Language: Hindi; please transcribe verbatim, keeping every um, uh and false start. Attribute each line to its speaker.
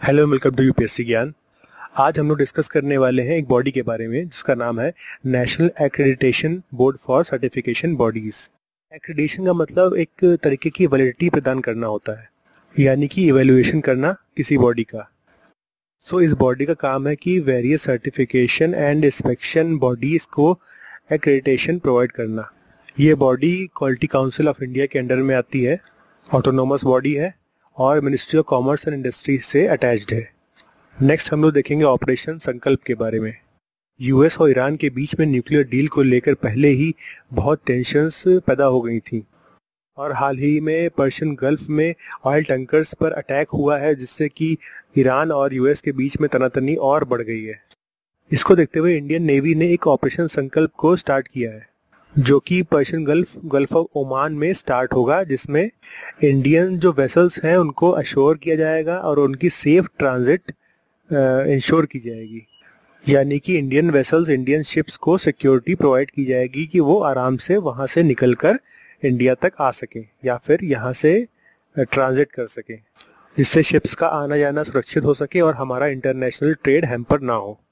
Speaker 1: हेलो, वेलकम टू यूपीएससी ज्ञान। आज हम लोग डिस्कस करने वाले हैं एक बॉडी के बारे में जिसका नाम है National Accreditation Board for Certification Bodies. Accreditation का मतलब एक तरीके की वैलिडिटी प्रदान करना होता है, यानी कि इवैल्यूएशन करना किसी बॉडी का। सो so, इस बॉडी का काम है कि various certification and inspection bodies को एक्रेडिटेशन प्रोवाइड करना। ये body Quality Council of India के अंडर में आती है, ऑटोनोमस बॉडी है और Ministry of Commerce and Industry से अटैच्ड है। नेक्स्ट हम लोग देखेंगे ऑपरेशन संकल्प के बारे में। यूएस और ईरान के बीच में न्यूक्लियर डील को लेकर पहले ही बहुत टेंशन्स पैदा हो गई थी और हाल ही में पर्शियन गल्फ में ऑयल टैंकर्स पर अटैक हुआ है, जिससे कि ईरान और यूएस के बीच में तनातनी और बढ़ गई है। इसको देखते हुए इंडियन नेवी ने एक ऑपरेशन संकल्प को स्टार्ट किया है, जो कि Persian Gulf Gulf of Oman में स्टार्ट होगा, जिसमें इंडियन जो वेसल्स हैं उनको अश्योर किया जाएगा और उनकी सेफ ट्रांजिट इंश्योर की जाएगी। यानी कि इंडियन वेसल्स, इंडियन शिप्स को सिक्योरिटी प्रोवाइड की जाएगी कि वो आराम से वहां से निकलकर इंडिया तक आ सकें या फिर यहाँ से ट्रांजिट कर सकें, जिससे शिप्स का आना जाना सुरक्षित हो सके और हमारा इंटरनेशनल ट्रेड हैम्पर ना हो।